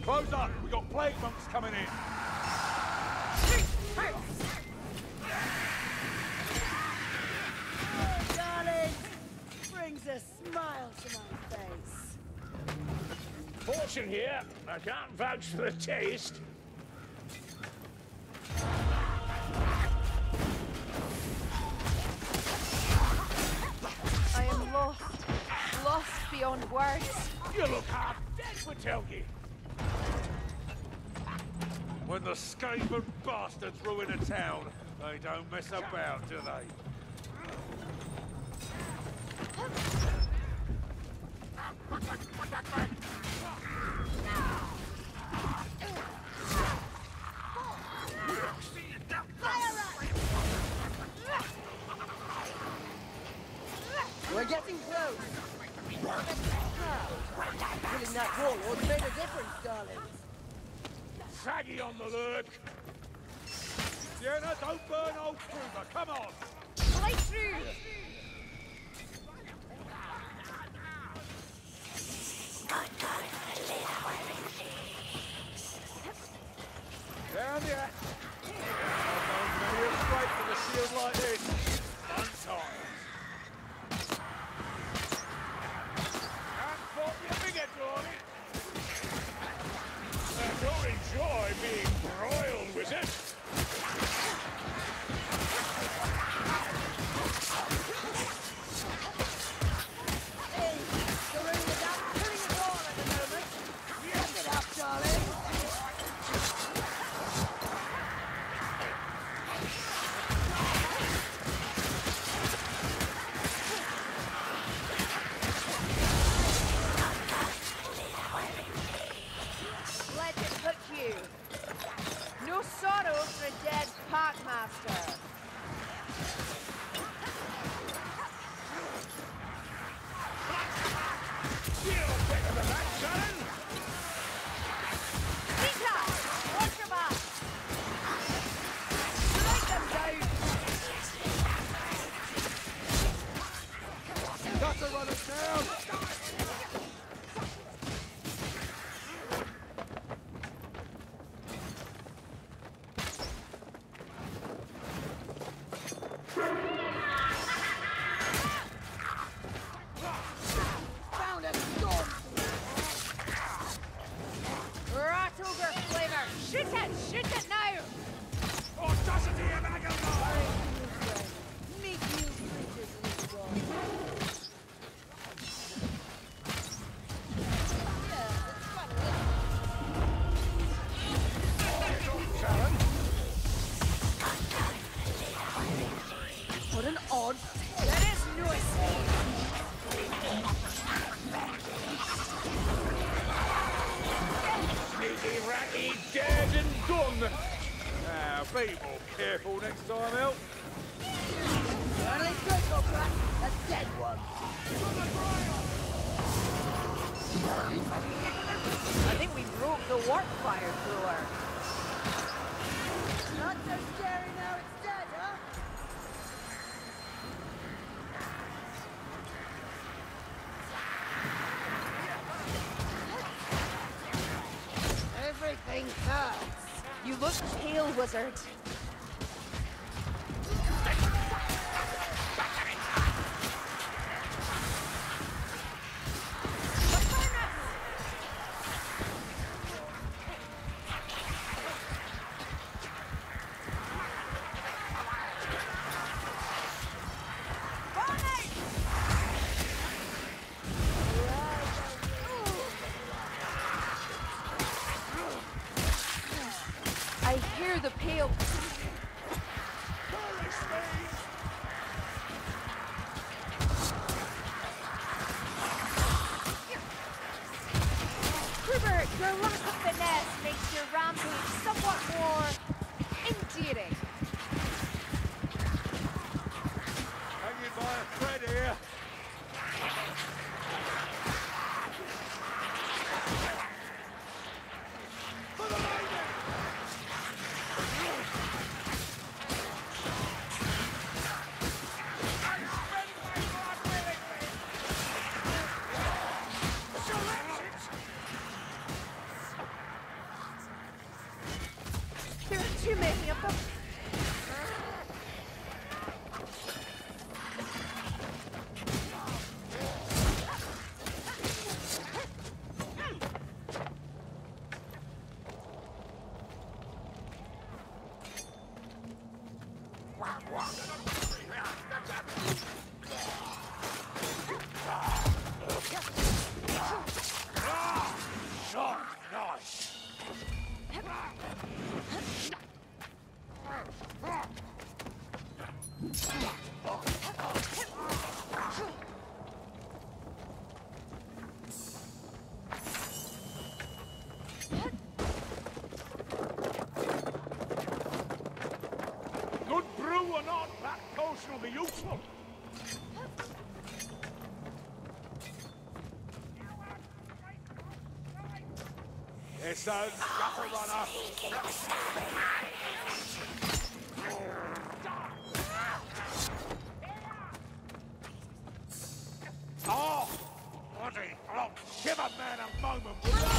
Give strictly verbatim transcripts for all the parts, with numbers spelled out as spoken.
Close up! We got plague monks coming in! Oh, darling! Brings a smile to my face. Fortune here. I can't vouch for the taste. I am lost. Lost beyond words. You look half dead, Witelgi. When the Skaven bastards ruin a town, they don't mess about, do they? We're getting close. Killing that warlord made a difference, darling. Saggy on the lurk. Sienna, don't burn old Kruger, come on! Light through! Down the hatch! I've known many a scrape with a shield like this. Sometimes. Can't put your finger on it. I don't enjoy being broiled, wizard. Hey, the room is up, putting it all at the moment. Get it up, darling. Let it hook you. No sorrow for a dead parkmaster. You're better than that, son. Rita! Watch your back! Strike them down! Got to run us down! Found a storm. Rattover flavor! Shoot it! Shoot it now! Audacity of Agamemnon! Meet you creatures in the world. Yeah, it's funny. What an odd... There is no escape! Sneaky, ratty, dead and done! Now, be more careful next time, Elf. Only critical crack, a dead one. I think we broke the warp fire thrower. Not so scary now it's dead, huh? Everything hurts. You look pale, wizard. I hear the pale. Rupert, your lack of finesse makes your rampage somewhat more endearing. Hanging by a thread here. For the lady! too many of them. Good brew or not, that potion will be useful. Here, son, scupper runner. Oh, bloody block. Give a man a moment, will you?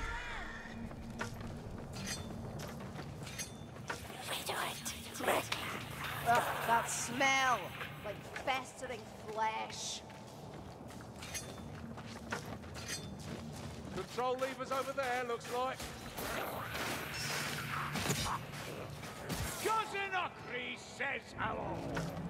Ugh, that smell! Like festering flesh. Control levers over there, looks like. Cousin Ockrey says hello.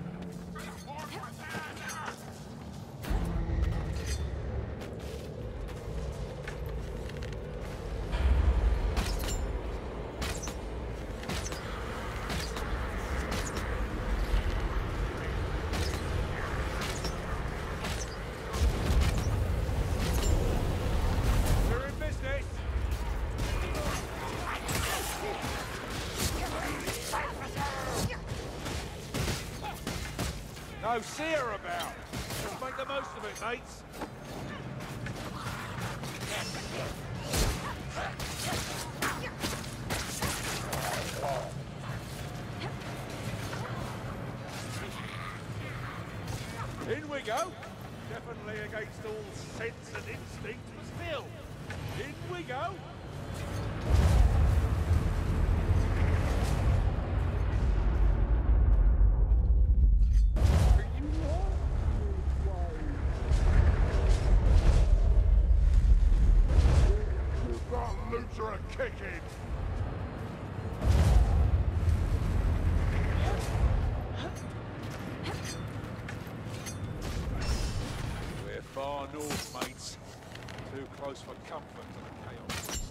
We're in business. No seer about. Let's make the most of it, mates. In we go. Definitely against all sense and instinct, but still. In we go. You've got Luther a kicking. We're far north, mates. Too close for comfort to the chaos beasts.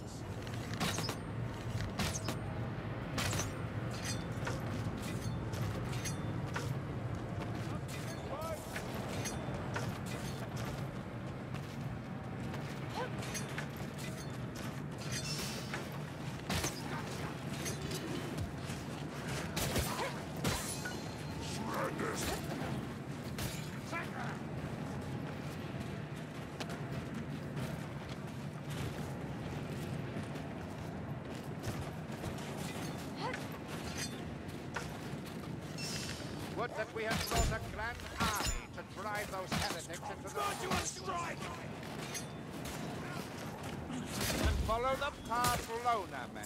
Would that we had brought a grand army to drive those heretics into the... Got you on strike! And follow the path Lona, men.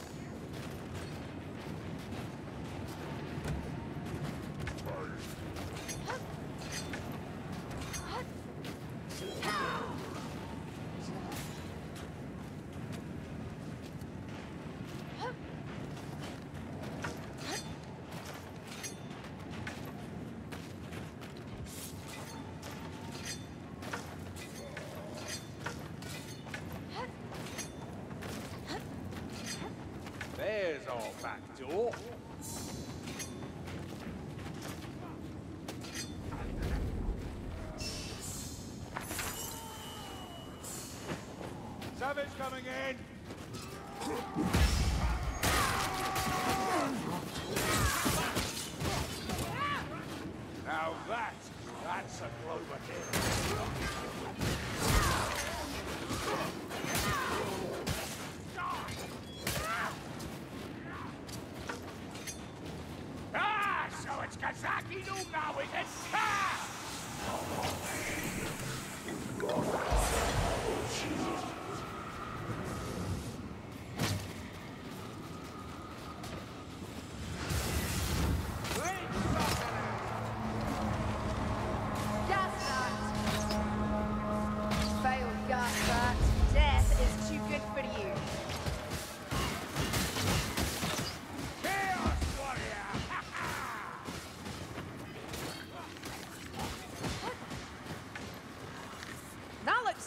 There's our back door. Savage coming in. Now that, that's a Clover kill. Ah, so it's Kazaki no now, is it? Ah!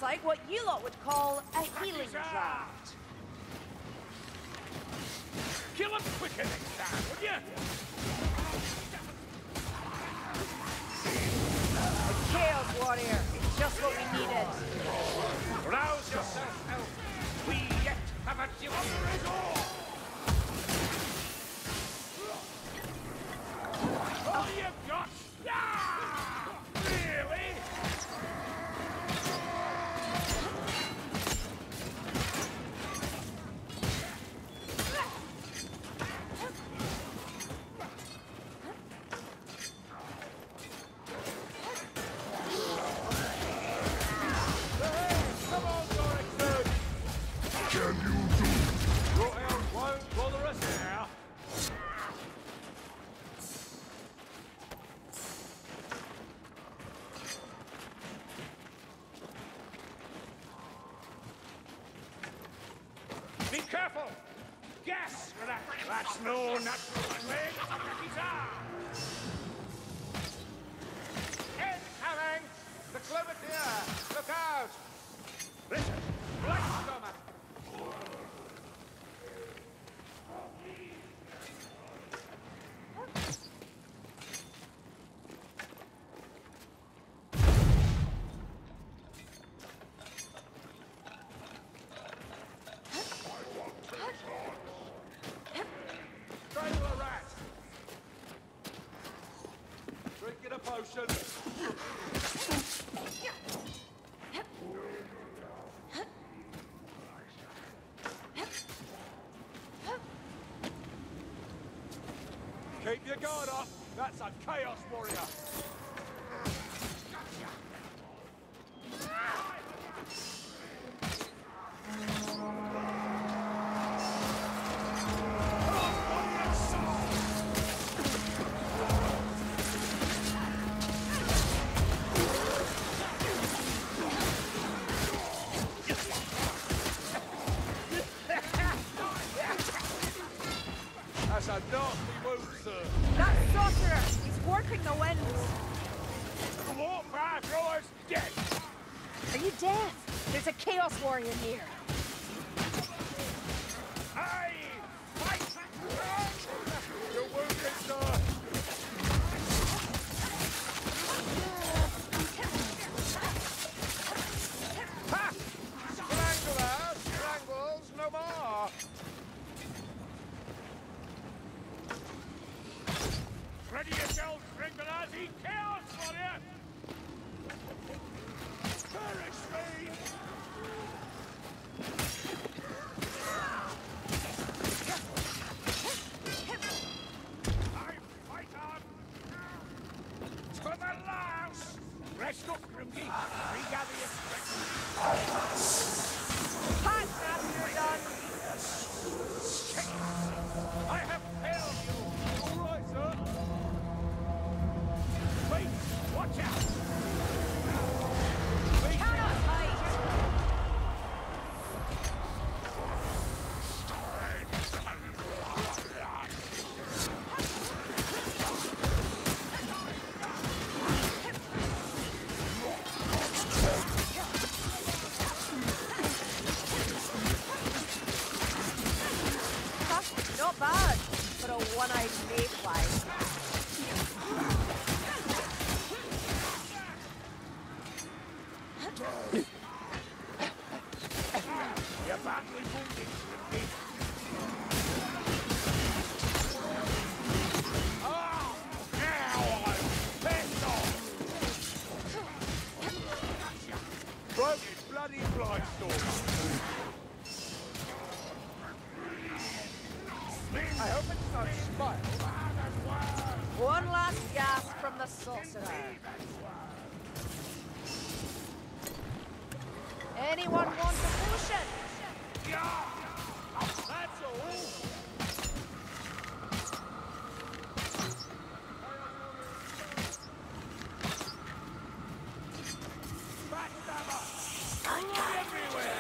like what you lot would call a healing draft. Kill him quicker next time, would you? A Chaos Warrior. It's just what we needed. Rouse yourself, Elf. We yet have a duty. All you've got? Yeah! Really? Be careful! Gas for that! That's no natural way to get his arm! Incoming! The Clovertier! Look out! Listen, Blightstormer! Strangle a rat. Drinking a potion. Keep your guard up. That's a Chaos Warrior. That's a nasty wound, sir. That sorcerer! He's working the winds! the warfare thrower's dead! Are you deaf? There's a Chaos Warrior near. Aye! Fight! You're wounded, sir. Ha! Strangler! Strangles no more! Ready yourselves, Ringalazzi! Chaos Warrior! Perish me! I fight on! To the last! Rest up, Grimgy! Regather your strength! Pass after done! I have failed you! All right, sir. Wait! Watch out! Cannot hide! Huh, not bad for a one-eyed mayfly. You're badly wounded, Grimgy! Oh! Now I'm pissed off! Broke his bloody Blightstormer. I hope it's not spite. One last gasp from the sorcerer. Anyone want a potion? That's all. Backstabber! Blood everywhere!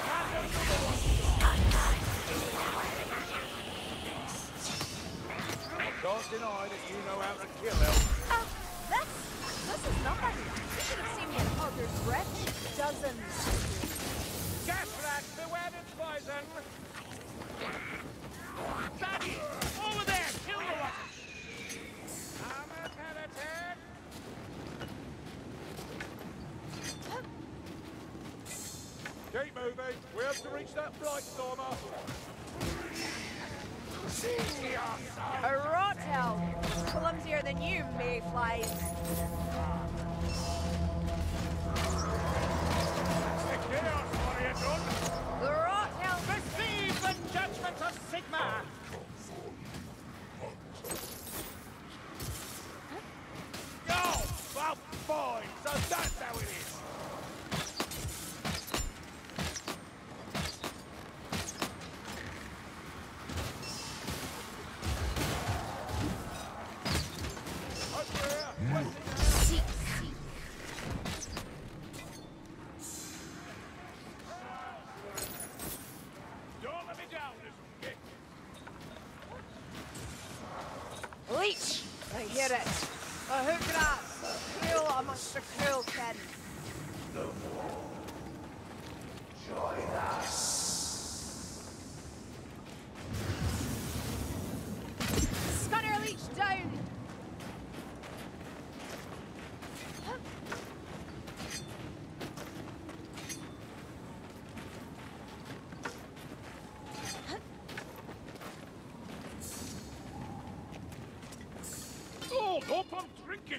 Can't deny that you know how to kill elf. Oh, that's... this is nothing. You should have seen me at Hogger's Wretch dozens of years poison! Daddy! Over there! Kill the one! I'm a heretic! Keep moving. We have to reach that flight stormer. A rot hell. Clumsier than you, mayflies. The Chaos Warrior done! The rot hell. Receive the judgment of Sigma! Go! Well, fine. So that's how it is. Over here. West Seek, seek. Don't let me down, little git! Leech! I hear it. A hook rat. Cruel amongst the cruel kin. Scunner leech down! Oh, hope I'm drinking!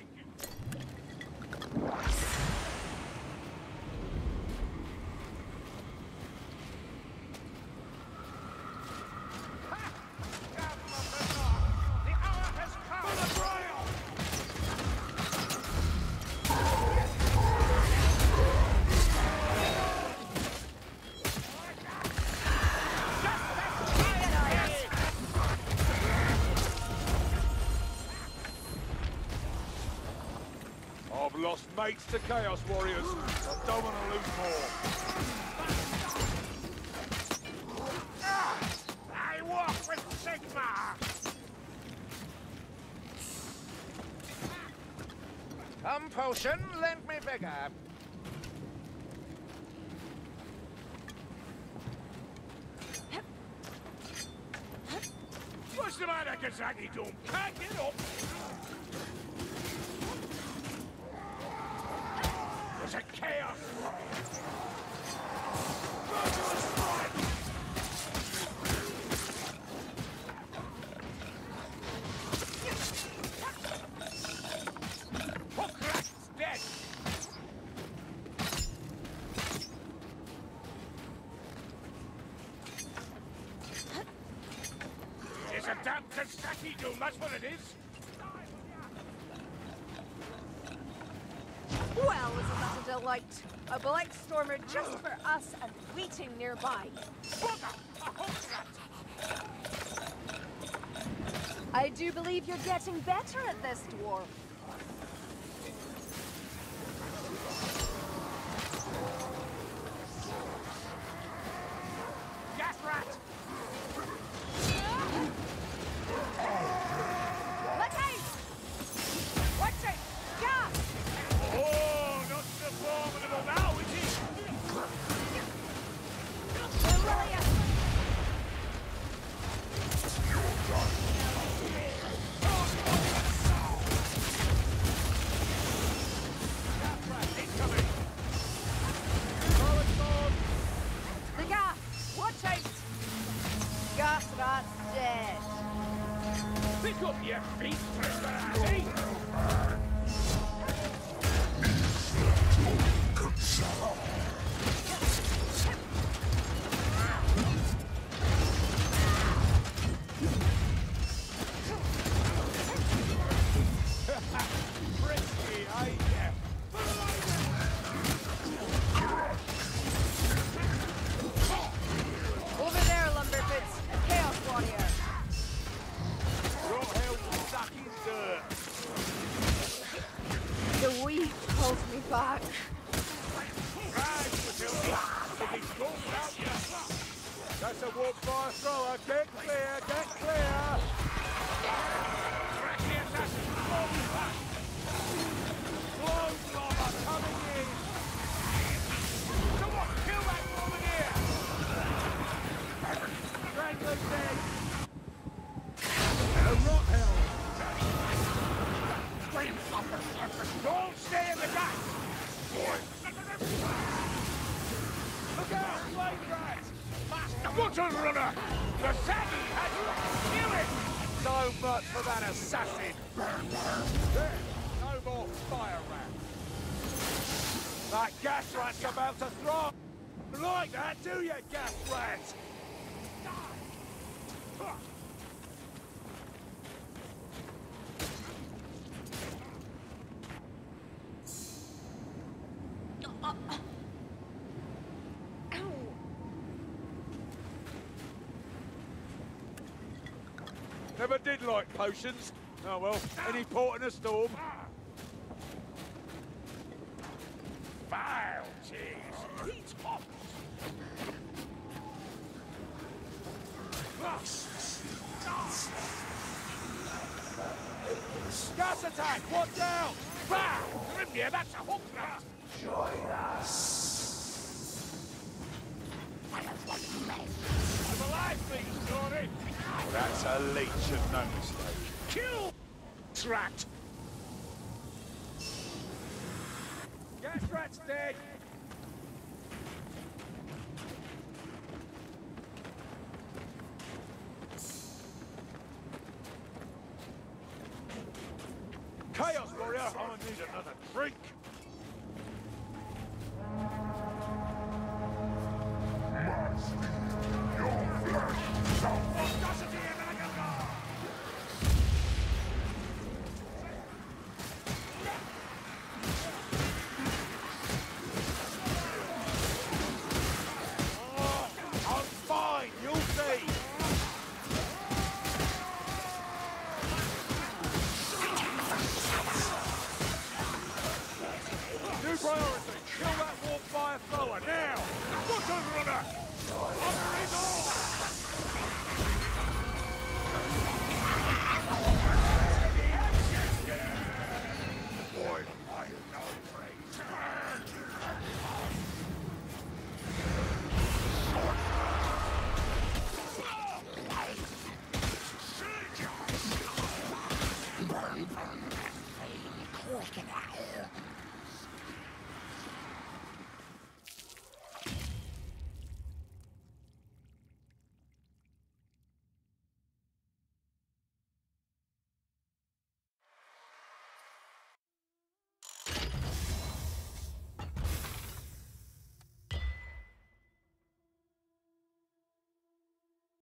The hour has come! I've lost mates to Chaos Warriors. I don't want to lose more. I walk with Sigma! Come, potion, lend me vigor. What's the matter, Kazaki Doom? Can't get up! There's a Chaos Hookrat's dead! It's a damn Kazaki Doom, that's what it is! Well, isn't that a delight? A blight stormer just for us and waiting nearby. Bugger! A hookrat! I do believe you're getting better at this, dwarf. Gas rat! Look out! Watch it! Gas! Oh, not so formidable now, is he? Brilliant! Incoming! The gas! Watch out! Gas rat's dead. Pick up your feet, Tristani! Frisky, I yeah. Over there, Lumberfoots. A Chaos Warrior. Your hell suck his dirt. The weed pulls me back. Right, Matilda. If he's going out, you That's a walk fire thrower. Get clear, get clear. crack the assassin. Close back. Close, Lava, coming in. Come on, kill that woman here. The Shaggy has to kill it! So much for that assassin! There, no more fire rats. That gas rat's about to throw! Like that, do you, gas rat? Never did like potions. Oh well, any port in a storm. Vile cheese! He's hot! Gas attack! Watch out! Bah! Grimnir, that's a hook rat! Join us. I'm alive, please, Johnny! That's a leech and no mistake. Kill! Rat! Gas rat's dead! Chaos Warrior, I need another drink. Oh, I'm fine, you'll see! New priority! Kill that warp fire thrower, now! Button runner! Under his arm! Boy, I know praise.